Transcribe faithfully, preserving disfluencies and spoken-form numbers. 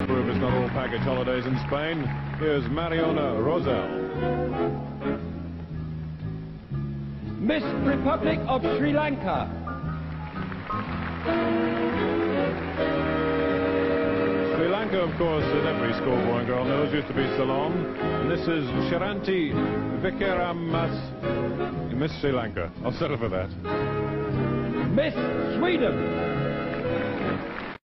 Proof it's not all package holidays in Spain. Here's Mariona Rosell. Miss Republic of Sri Lanka. Sri Lanka, of course, as every schoolboy and girl knows, used to be Ceylon. And this is Shiranti Vikaramas, Miss Sri Lanka. I'll settle for that. Miss Sweden.